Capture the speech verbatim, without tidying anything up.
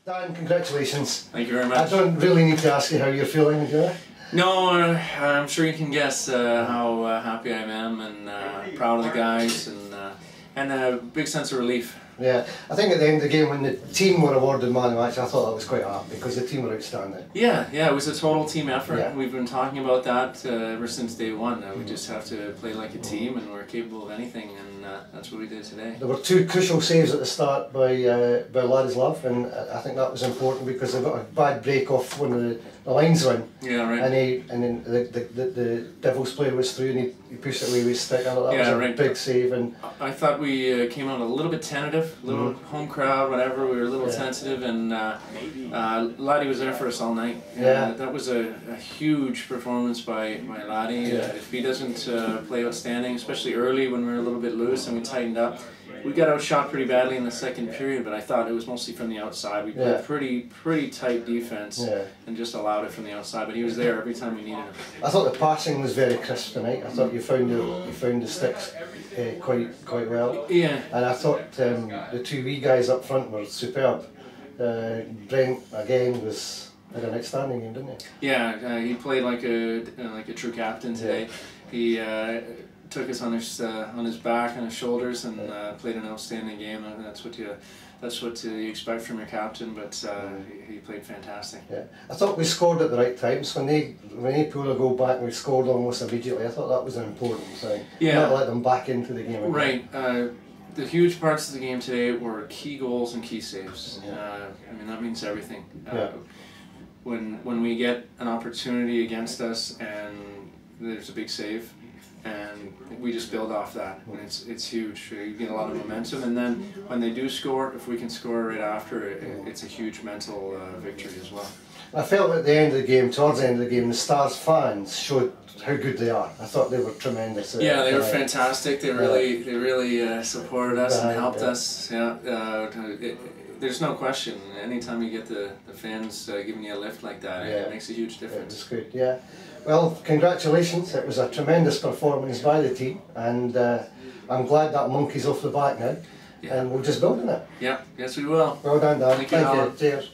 Dan, congratulations. Thank you very much. I don't really need to ask you how you're feeling, do I? No, uh, I'm sure you can guess uh, how uh, happy I am and uh, proud of the guys and uh, and a big sense of relief. Yeah, I think at the end of the game when the team were awarded man of the match, I thought that was quite happy because the team were outstanding. Yeah, yeah, it was a total team effort. Yeah. We've been talking about that uh, ever since day one. Uh, we just have to play like a team and we're capable of anything, and uh, that's what we did today. There were two crucial saves at the start by uh, by Ladislav, and I think that was important because they got a bad break off one of the, the lines win. Yeah, right. And he and then the, the, the, the Devils player was through and he, he pushed it away with his stick. I thought that yeah, was a right. big save. And I thought we uh, came out a little bit tentative, a little mm-hmm. home crowd, whatever. We were a little yeah. tentative, and uh, uh, Laddie was there for us all night. Yeah, uh, that was a, a huge performance by by Laddie. Yeah. Uh, if he doesn't uh, play outstanding, especially early when we were a little bit loose and we tightened up. We got outshot pretty badly in the second period, but I thought it was mostly from the outside. We played yeah. pretty pretty tight defense yeah. and just allowed it from the outside. But he was there every time we needed him. I thought the passing was very crisp tonight. I thought you found the you found the sticks uh, quite quite well. Yeah. And I thought um, the two wee guys up front were superb. Uh, Brent again was had an outstanding game, didn't he? Yeah, uh, he played like a uh, like a true captain today. Yeah. He. Uh, took us on his uh, on his back and his shoulders and uh, played an outstanding game, and that's what you that's what uh, you expect from your captain. But uh, he, he played fantastic. Yeah, I thought we scored at the right times when they when they pulled a goal back and we scored almost immediately. I thought that was an important thing. Yeah, not let them back into the game again. Right. Uh, the huge parts of the game today were key goals and key saves. Yeah. Uh, I mean that means everything. Uh, yeah. When when we get an opportunity against us and there's a big save, and we just build off that, and it's it's huge. You get a lot of momentum, and then when they do score, if we can score right after, it, it's a huge mental uh, victory as well. I felt at the end of the game, towards the end of the game, the Stars fans showed how good they are. I thought they were tremendous. Yeah, they were fantastic. They really they really uh, supported us and helped yeah. us. Yeah, uh, it, there's no question. Anytime you get the the fans uh, giving you a lift like that, yeah. it makes a huge difference. It's good. Yeah. Well, congratulations. It was a tremendous performance by the team, and uh, I'm glad that monkey's off the back now, yeah. and we'll just build on it. Yeah, yes we will. Well done, Dan. Thank you, Thank Allan. you. Cheers.